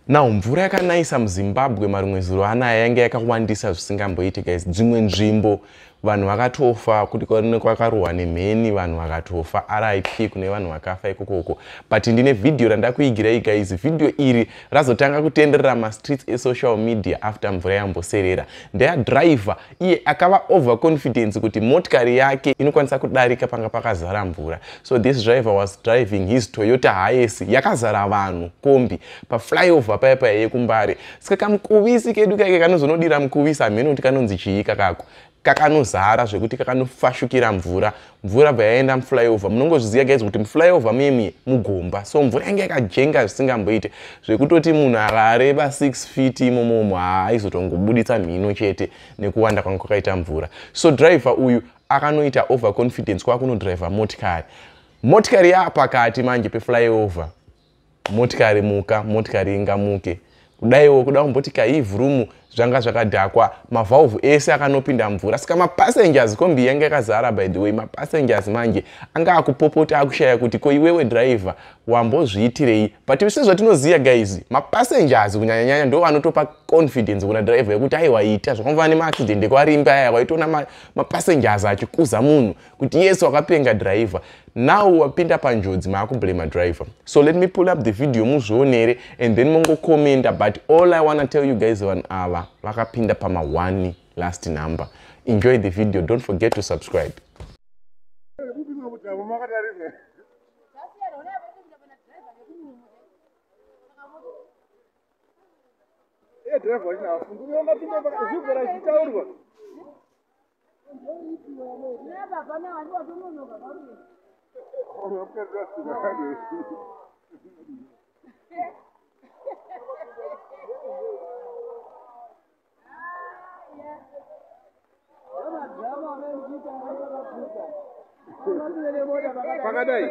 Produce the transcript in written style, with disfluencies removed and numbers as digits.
Now, mvura yakanayisa muZimbabwe marumwezuro anaya yanga yakawandisa zvisingamboiti guys. Dzimwe nzvimbo vanhu vakatofa, kuti kwakarohwa nemheni vanhu vakatofa. RIP kune vanhu vakafa ikoko. But ndine video randakuigirai guys. Video iri razotanga kutenderera ma-streets e-social media after mvura yamboserera. Ndeya driver iye akava overconfident kuti motikari yake inokwanisa kudarika panga pakazara mvura. So this driver was driving his Toyota Hiace yakazara vanhu Kombi pa flyover paya yekumbare. Saka kamukuvisi kedu kake kanozonodira mukuvisi amene kuti kanonzi chii kakako. Kakanozara zvekuti kakanofashukira mvura bva yaenda muflyover. Munongozviziva guys kuti muflyover mimi mugomba. So mvura yanga yakajenga zvisingamboite zvekutoti munhu akareba 6 feet imomo haizotongobuditsa mhino chete nekuwanda kwanga kwakaita mvura. So driver uyu akanoita overconfidence kwakunodriver motikari. Motikari yapakati manje peflyover. Motikari muka, motikari ingamuke. Kudaiwo kuda kumboti kaivhurumu zvanga zvakadhakwa, mavalve ese akanopinda mvura. Saka mapassengers Kombi yanga yakazara by the way, mapassengers manje anga akupopota akushaya kuti ko iwewe driver wambozviitirei. But sezvatinoziva guys, mapassengers kunyanya ndo vanotopa confidence kuna driver yekuti aiwaita zvakamufana nemaaccident ekwarimba aya waitona mapassengers achikuza munhu kuti yes wakapenga driver. Now wapinda panjodzi maakublame driver. So let me pull up the video muzvionere and then mongo comment. But all I wanna tell you guys on our vakapinda pa ma1 last number. Enjoy the video. Don't forget to subscribe. Pakati.